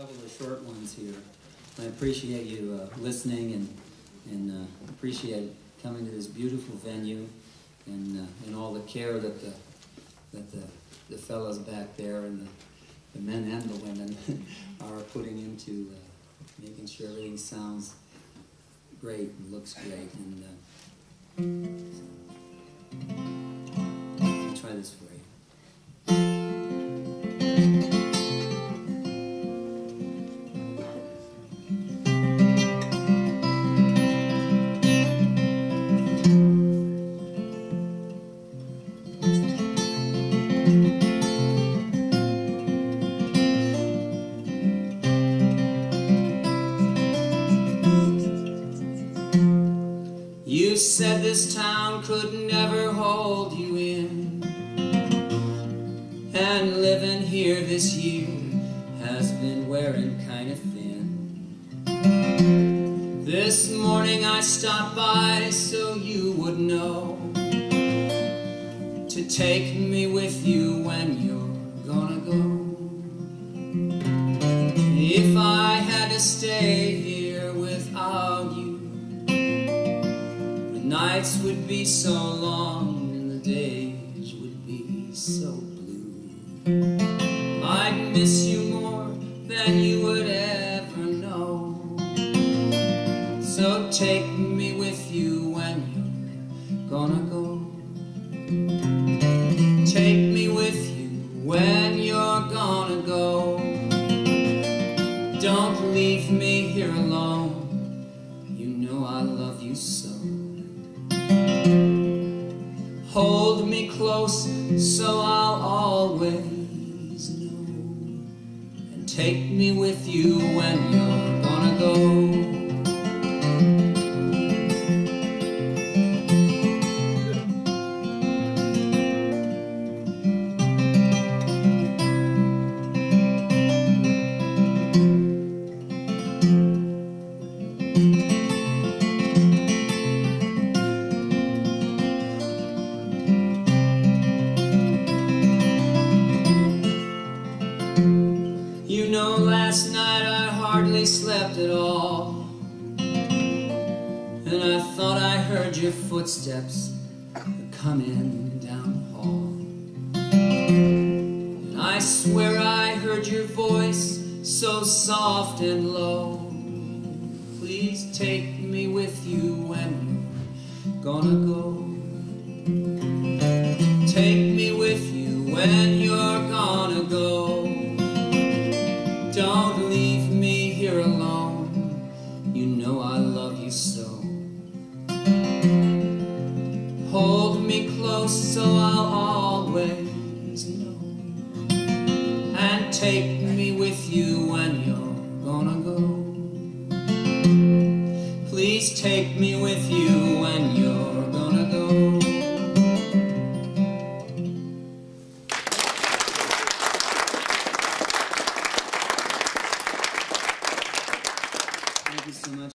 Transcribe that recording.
couple of short ones here. I appreciate you listening and appreciate coming to this beautiful venue and all the care that the fellows back there and the men and the women are putting into making sure everything sounds great and looks great. And I'll try this for you. You said this town could never hold you in, and living here this year has been wearing kind of thin. This morning I stopped by so you would know to take me with you when you're gonna go. If I had to stay here without you, nights would be so long and the days would be so blue. I'd miss you more than you would ever know. So take me with you when you're gonna go. Take me with you when you're gonna go. Don't leave me here alone. You know I love you so. Hold me close so I'll always know, and take me with you when you're gonna go. You know, last night I hardly slept at all, and I thought I heard your footsteps coming down the hall. And I swear I heard your voice so soft and low. Please take me with you when you're gonna go. Take me with you when you're gonna go. Don't leave me here alone. You know I love you so. Hold me close so I'll always know, and take me with you when you're gonna go. Please take me with you when you're